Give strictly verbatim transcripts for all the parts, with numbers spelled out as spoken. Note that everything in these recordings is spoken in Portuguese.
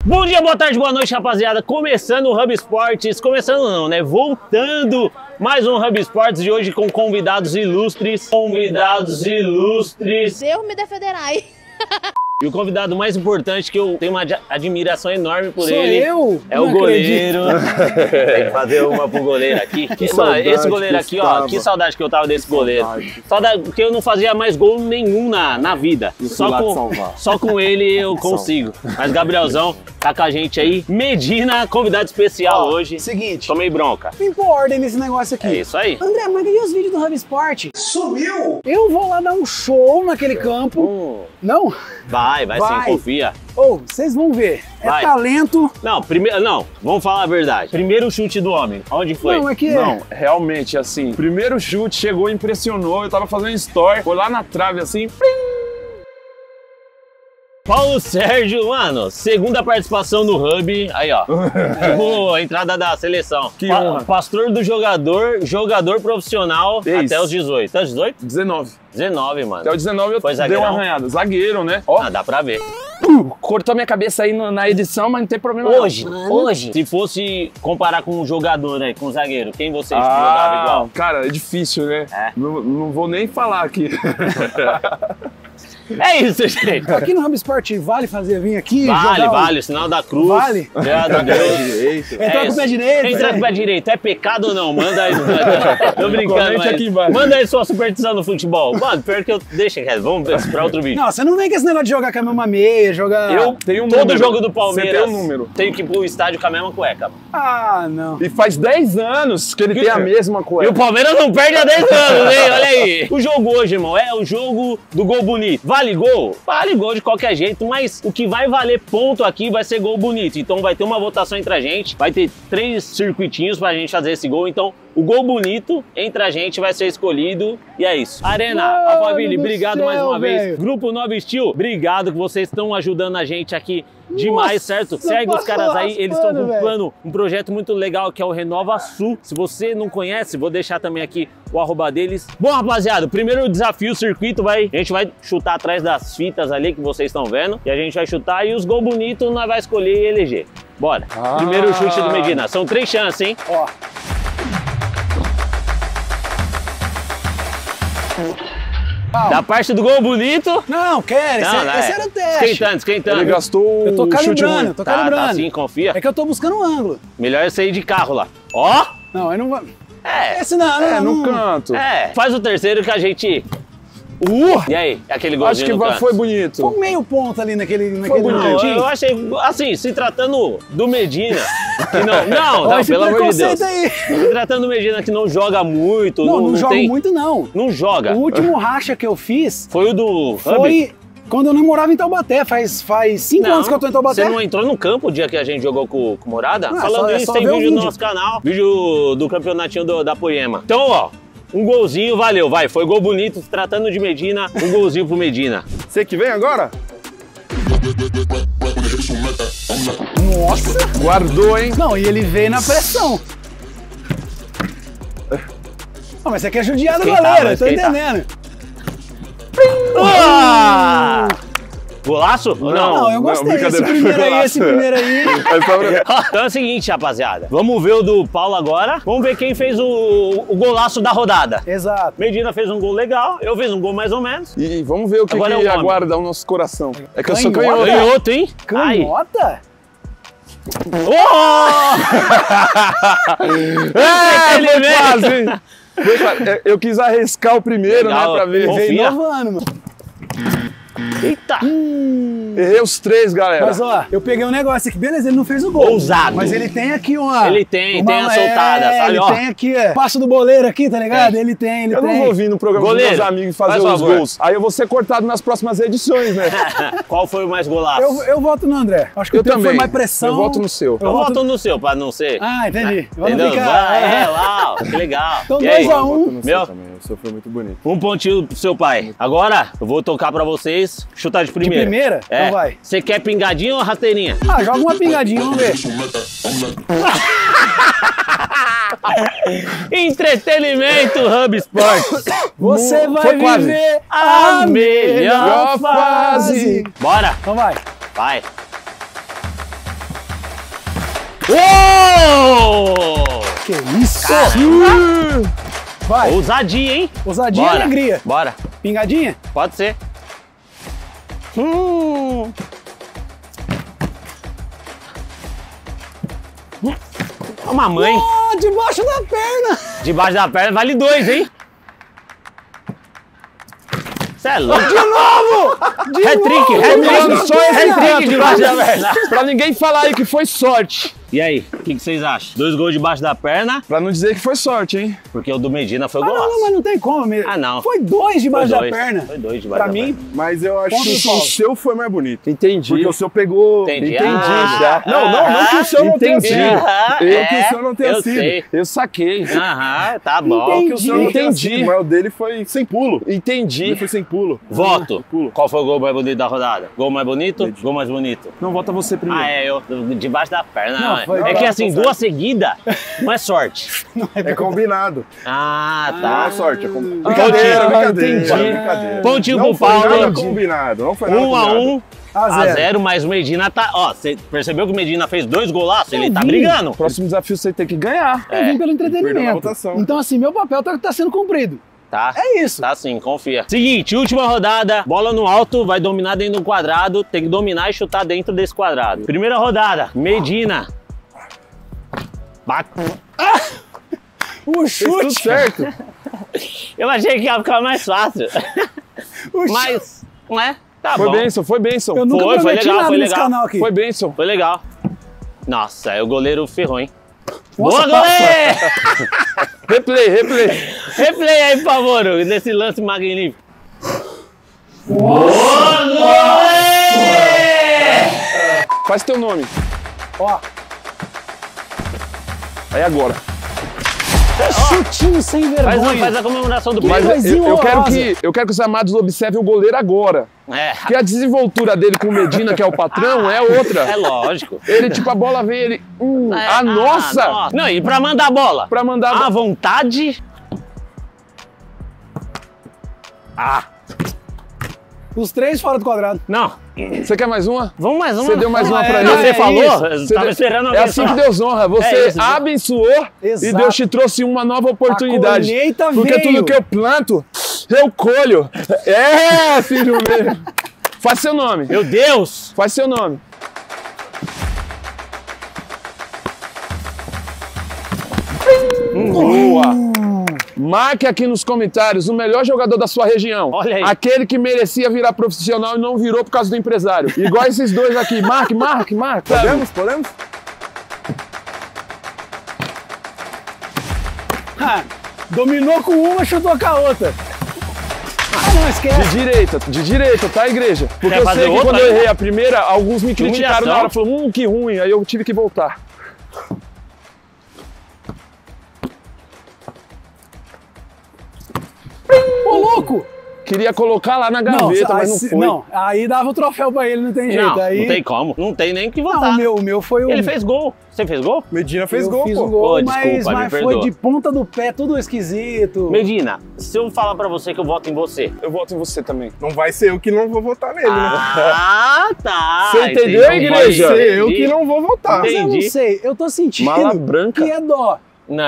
Bom dia, boa tarde, boa noite, rapaziada. Começando o Hub Esportes, começando não, né? Voltando mais um Hub Esportes de hoje com convidados ilustres. Convidados ilustres. Deus me defenderai. E o convidado mais importante, que eu tenho uma admiração enorme por Sou ele, eu? é o Não goleiro. Tem que fazer uma pro goleiro aqui. Que Mano, saudade esse goleiro aqui, que ó, tava. que saudade que eu tava desse goleiro. Saudade. Saudade, porque eu não fazia mais gol nenhum na, na vida. Eu fui Só lá te com, salvar. só com ele eu consigo. Mas Gabrielzão tá com a gente aí. Medina, convidado especial Ó, hoje. Seguinte, Tomei bronca. vem por ordem nesse negócio aqui. É isso aí. André, mas cadê os vídeos do Hub Sport? Sumiu! Eu vou lá dar um show naquele campo. Hum, Não? vai, vai, Vai. sim, confia. Ou, vocês vão ver. É Vai. talento. Não, primeiro, não, vamos falar a verdade. Primeiro chute do homem, onde foi? Não, é que Não, realmente, assim, primeiro chute chegou, impressionou, eu tava fazendo story, foi lá na trave assim, plim! Paulo Sérgio, mano, segunda participação no Hub, aí ó, tipo, a entrada da seleção. Que Pa- honra. Pastor do jogador, jogador profissional É isso. até os dezoito. Até os dezoito? dezenove. dezenove, mano. Até o dezenove eu Foi dei zagueirão? uma arranhada. Zagueiro, né? Ó, Ah, dá pra ver. cortou minha cabeça aí no- na edição, mas não tem problema Hoje, não. hoje, se fosse comparar com um jogador aí, com um zagueiro, quem você jogava Ah, igual? cara, é difícil, né? É. Não, não vou nem falar aqui. É isso, gente. aqui no Hub Sport vale fazer vir aqui? Vale, jogar um- vale, o sinal da cruz. Vale? Graças a Deus. Entrar É com o isso. pé direito. Entrar é. com o pé direito é pecado ou não? Manda aí. Tô brincando, Comente mas aqui embaixo. manda aí sua superstição no futebol. Mano, pior que eu... Deixa, cara. Vamos pra outro vídeo. Não, você não vem com esse negócio de jogar com a mesma meia, jogar... Eu tenho um Todo número. jogo do Palmeiras Você tem um número. tem que ir pro estádio com a mesma cueca. Mano. Ah, não. E faz dez anos que ele tem a mesma E coisa. o Palmeiras não perde há dez anos, hein? Olha aí. O jogo hoje, irmão, é o jogo do gol bonito. Vale gol? Vale gol de qualquer jeito, mas o que vai valer ponto aqui vai ser gol bonito. Então vai ter uma votação entre a gente, vai ter três circuitinhos pra gente fazer esse gol. Então o gol bonito entre a gente vai ser escolhido e é isso. Arena, Mano Alphaville, do obrigado céu, mais uma vez. velho. Grupo Nova Steel, obrigado que vocês estão ajudando a gente aqui demais, Nossa, certo? Segue os caras aí, eles estão com um velho. plano, um projeto muito legal que é o Renova Sul. Se você não conhece, vou deixar também aqui o arroba deles. Bom, rapaziada, o primeiro desafio, o circuito, vai, a gente vai chutar atrás das fitas ali que vocês estão vendo. E a gente vai chutar e os gols bonitos nós vai escolher e eleger. Bora. Ah. Primeiro chute do Medina. São três chances, hein? Ó. Da parte do gol bonito. Não, quero. Esse, Não, é- não, esse é. era o teste. Esquentando, esquentando. Ele gastou Eu tô o chute calibrando, ruim. tô Tá, tá calibrando. assim, confia. É que eu tô buscando um ângulo. Melhor é sair de carro lá. Ó! Não, eu não vou... É. Esse não, não, É, não. no canto. É. Faz o terceiro que a gente... Uh, E aí? Aquele Acho golzinho que no vai- canto. foi bonito. foi meio ponto ali naquele, naquele bonito. Não, cantinho. eu achei, assim, se tratando do Medina, que não, não, Ó, não, esse pelo amor de Deus. preconceito aí. Se tratando do Medina que não joga muito, Não, não, não, não jogo tem, muito não. não joga. O último racha que eu fiz Foi o do Hub? foi quando eu não morava em Taubaté. Faz, faz cinco anos que eu tô em Taubaté. Você não entrou no campo o dia que a gente jogou com, com Morada? Ah, Falando só- é isso, só tem ver o vídeo no vídeo. nosso canal, vídeo do campeonatinho do- da Poema. Então, ó, um golzinho valeu, vai, foi gol bonito, se tratando de Medina, um golzinho pro Medina. Você que vem agora? Nossa! Guardou, hein? Não, e ele veio na pressão. Não, mas você quer judiar do Esquentar, goleiro, vai eu tô esquentar. entendendo. Ah! Golaço? Ou Não, não? eu gostei. Esse brincadeira, primeiro foi aí, golaço. esse primeiro aí. Mas pra- Então é o seguinte, rapaziada. Vamos ver o do Paulo agora. Vamos ver quem fez o, o golaço da rodada. Exato. Medina fez um gol legal, eu fiz um gol mais ou menos. E vamos ver o que, Agora é que o homem. aguarda o nosso coração. É que eu sou Canhota. canhoto. Canhoto, hein? Ai. Canhota? Oh! É, foi Entretenimento. quase, hein? Foi quase. É, Eu quis arriscar o primeiro, Legal. né, pra ver. Confia. Veio inovando, mano. Eita! Errei os três, galera. Mas ó, eu peguei um negócio aqui, beleza, ele não fez o gol. Ousado. Mas ele tem aqui uma... Ele tem, uma, tem a soltada, é, sabe, Ele ó. tem aqui, é, passo do boleiro aqui, tá ligado? É. Ele tem, ele Eu tem. não vou vir no programa Goleiro, dos meus amigos fazer faz os favor. gols. Aí eu vou ser cortado nas próximas edições, né? Qual foi o mais golaço? Eu, eu voto no André. Acho que Eu o teu também. foi mais pressão. Eu voto no seu. Eu voto no seu, pra não ser... Ah, entendi. Vamos Entendeu? ficar... Vai, é, lá, ó, que legal. Então E aí? dois a um. Eu voto no seu Meu? também. O seu foi muito bonito. Um pontinho pro seu pai. Agora, eu vou tocar pra vocês. Chutar de primeira. primeira? É. Então vai. Você quer pingadinha ou rasteirinha? Ah, joga uma pingadinha, vamos ver. Entretenimento Hub Sports. Você vai Foi quase. viver A a melhor melhor fase. fase. Bora. Então vai. Vai. Uou! Que isso? Caramba. Vai. Ousadia, hein? Ousadia e Bora. alegria. Bora. Pingadinha? Pode ser. Hum. Uma mãe. Oh, debaixo da perna. Debaixo da perna vale dois, hein? Cê é louco. De novo! De Hat-trick, novo! hat-trick, Só esse hat-trick gato, debaixo da cara. perna. Pra ninguém falar aí que foi sorte. E aí, o que, que vocês acham? Dois gols debaixo da perna, Pra não dizer que foi sorte, hein? porque o do Medina foi Ah, golaço. não, não, mas não tem como mesmo. Ah, não. Foi dois debaixo Foi da dois. perna. Foi dois debaixo Pra da mim, perna. Mas eu acho Ponto que do Paulo. o seu foi mais bonito. Entendi. Porque o seu pegou. Entendi. Entendi Ah, já. Não, não, não que o seu não tenha Entendi. sido. Aham, Eu é, que o seu não tenha eu sido. sei. Eu saquei. Aham, tá bom. Entendi. Que o seu não tenha Entendi. sido, mas o dele foi sem pulo. Ele Entendi. foi sem pulo. Voto. Pulo. Qual foi o gol mais bonito da rodada? Gol mais bonito? Gol mais bonito. Não, volta você primeiro. Ah, é, eu. Debaixo da perna. Não, Não, foi- é que não, assim, tá duas seguidas não é sorte. É combinado. Ah, Não tá. é sorte, é combinado. Pontinho. Brincadeira, brincadeira. Entendi. brincadeira. Pontinho Não pro foi Paulo. nada combinado. Não foi nada Um a combinado. um. A A zero. zero, mas o Medina tá. Ó, você percebeu que o Medina fez dois golaços? Ele tá vi. brigando. Próximo desafio você tem que ganhar. eu vim pelo perdeu na entretenimento. votação. Então, assim, meu papel tá, tá sendo cumprido. Tá. É isso. Tá sim, confia. Seguinte, última rodada, bola no alto, vai dominar dentro do quadrado, tem que dominar e chutar dentro desse quadrado. Primeira rodada, Medina. Bate. O Fez chute. tudo certo. Eu achei que ia ficar mais fácil, O chute. mas, não é? Tá Foi bom. benção, foi benção. Eu nunca Foi, foi prometi legal, nada foi nesse legal. canal aqui. Foi benção. Foi legal. Nossa, aí o goleiro ferrou, hein? Nossa, Boa, goleiro! Replay, replay. Replay aí, por favor, desse lance magnífico. Boa, goleiro! Faz teu nome. Ó, Aí agora. chutinho sem Faz, vergonha. a- faz a comemoração do Mas prêmio. coisinha eu, eu quero horrorosa. que, eu quero que os amados observem o goleiro agora. É, Porque a desenvoltura dele com o Medina, que é o patrão, é outra. é lógico. Ele, tipo, a bola vem, ele. Hum, É, a ah, nossa! nossa. Não, e pra mandar a bola? Pra mandar a À bola. vontade. Ah, Os três fora do quadrado. não. Você quer mais uma? Vamos mais uma. Você deu mais uma pra é, ele. Você é falou? isso. Eu Você tava deu- esperando É alguém assim que falar. Deus honra. Você É isso, abençoou Exato. e Deus te trouxe uma nova oportunidade. A colheita Porque veio. tudo que eu planto, eu colho. É, filho meu. Faz seu nome. Meu Deus! Faz seu nome. Boa! Marque aqui nos comentários o melhor jogador da sua região. Olha aí. Aquele que merecia virar profissional e não virou por causa do empresário. Igual esses dois aqui. Marque, marque, marque. Podemos? Podemos? Ah, dominou com uma, chutou com a outra. Ah, não, esquece. De direita, de direita, tá, igreja? Porque Quer eu fazer sei que outra quando eu ainda? errei a primeira, alguns me criticaram humilhação. na hora, falaram, hum, que ruim, aí eu tive que voltar. Ô, louco! Queria colocar lá na gaveta, mas não aí, foi. não, aí dava o troféu pra ele, não tem jeito. Não, aí... não tem como. Não tem nem o que Não, votar. o meu, o meu foi o... Ele fez gol. Você fez gol? Medina fez eu gol, fiz pô. o gol, Pô, mas, desculpa, me mas foi perdoa. de ponta do pé, tudo esquisito. Medina, se eu falar pra você que eu voto em você. Eu voto em você também. Não vai ser eu que não vou votar nele, né? Ah, tá. Você entendeu, Entendi. igreja? Vai ser eu Entendi. que não vou votar. Mas eu não entendi. sei, eu tô sentindo Mala branca. que é dó. Não.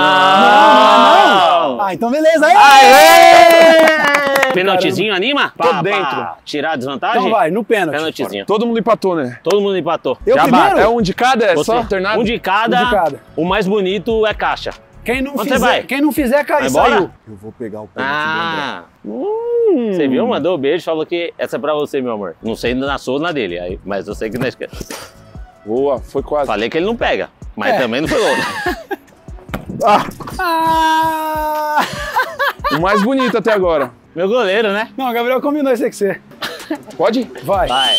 Não, não. Ah, então beleza. Aí. Aê! Pênaltizinho anima? Tô Pra- dentro. pra tirar a desvantagem? Então vai, no pênalti. Pênaltizinho. Todo mundo empatou, né? Todo mundo empatou. Eu Já primeiro? bate. É um de cada? É Você- só alternado? Um de cada. Um de cada. O mais bonito é caixa. Quem não, Onde fizer, você vai? quem não fizer, cai, Vai embora? saiu. Eu vou pegar o pênalti do André. Ah. Hum. Você viu? Mandou um beijo, falou que essa é pra você, meu amor. Não sei na sua ou na dele, aí, mas eu sei que na esquerda. Boa, foi quase. Falei que ele não pega, mas É. também não foi louco. Ah, Ah! o mais bonito até agora. Meu goleiro, né? Não, o Gabriel combinou isso aí com você. Pode? Vai. Vai.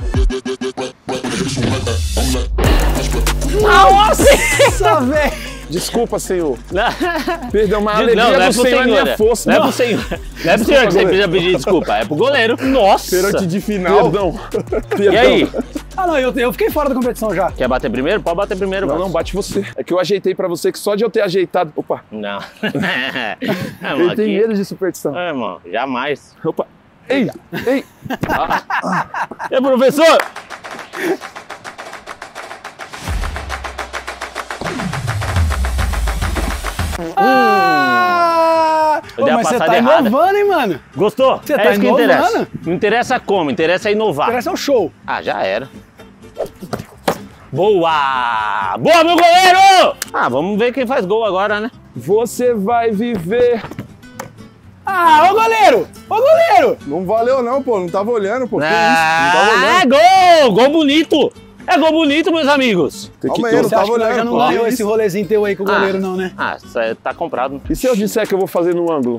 Nossa, velho. Desculpa, Senhor. Não, Perdão, mas a não, alegria não é do pro Senhor é senhor. minha força. Não é pro senhor. Não é pro senhor que você precisa pedir desculpa, é pro goleiro. Nossa! Pênalti de final. Perdão. E aí? Ah, não, eu, eu fiquei fora da competição já. Quer bater primeiro? Pode bater primeiro, Não, Marcos. não, bate você. É que eu ajeitei pra você que só de eu ter ajeitado... Opa, Não. É, ele mano, tem aqui- medo de superstição. É, mano, jamais. Opa. Ei, ei. E professor? Ah! Eu Ô, dei a mas você passada tá errada. inovando, hein, mano? Gostou? Você é tá isso que interessa. inovando? Não interessa como, interessa inovar. Interessa o show. Ah, já era. Boa! Boa, meu goleiro! Ah, vamos ver quem faz gol agora, né? Você vai viver. Ah, ô goleiro! Ô goleiro! Não valeu não, pô. Não tava olhando, pô. Que isso? Não tava Ah, olhando. é gol! Gol bonito! É gol bonito, meus amigos! Calma aí, não Você tava acha que nós olhando, já não pô. ganhou Que esse isso? rolezinho teu aí com o goleiro, Ah. não, né? Ah, isso aí tá comprado. E se eu disser que eu vou fazer no ângulo?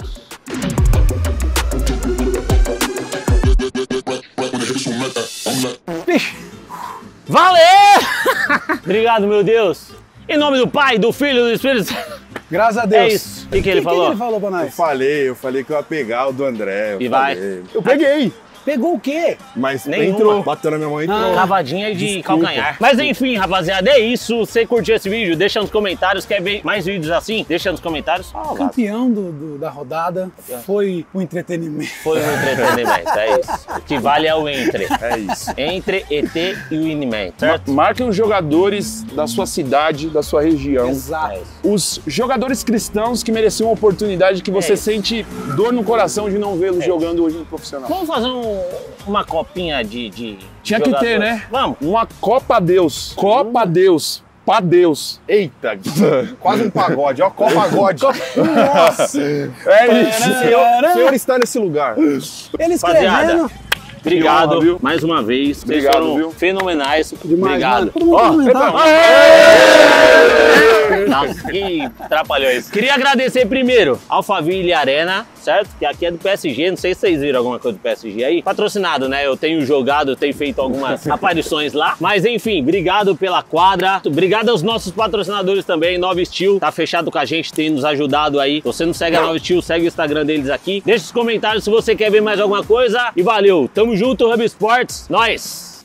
Vixe, Valeu! Obrigado, meu Deus! Em nome do Pai, do Filho e do Espírito Santo. graças a Deus. É isso. O que, que ele O falou? que ele falou pra Eu nós? falei, eu falei que eu ia pegar o do André. Eu E vai? falei. Eu peguei, Pegou o quê? mas Nenhuma. entrou. Bateu na minha mão e entrou. Cavadinha de Desculpa. calcanhar. Mas enfim, rapaziada, é isso. Você curtiu esse vídeo? Deixa nos comentários. Quer ver mais vídeos assim? Deixa nos comentários. Ó, lá. Campeão do, do- da rodada foi o entretenimento. Foi um entretenimento, é isso. O que vale é o entre. É isso. Entre E T e o Iniman, Ma- certo? Marquem os jogadores da sua cidade, da sua região. Exato. É isso. Os jogadores cristãos que mereciam uma oportunidade que você É isso. sente dor no coração de não vê-los É jogando hoje no profissional. Vamos fazer um- uma copinha de, de Tinha que ter, jogadores. né? Vamos. Uma Copa Deus. Copa Deus. Pra Deus. Eita, quase um pagode, ó, qual pagode. Nossa! É isso. Senhor, senhor está nesse lugar. Ele Rapaziada, escrevendo. obrigado honra, viu? mais uma vez. Vocês Obrigado, foram viu? fenomenais. Demais, Obrigado. mano. Todo mundo Ó, comentar. Nossa, que atrapalhou isso. Queria agradecer primeiro Alphaville Arena, certo? Que aqui é do P S G, não sei se vocês viram alguma coisa do P S G aí. Patrocinado, né? Eu tenho jogado, eu tenho feito algumas aparições lá. Mas enfim, obrigado pela quadra. Obrigado aos nossos patrocinadores também. Nove Steel tá fechado com a gente, tem nos ajudado aí. Se você não segue a Nove Steel, segue o Instagram deles aqui. Deixa os comentários se você quer ver mais alguma coisa. E valeu, tamo junto, Hub Sports. Nós!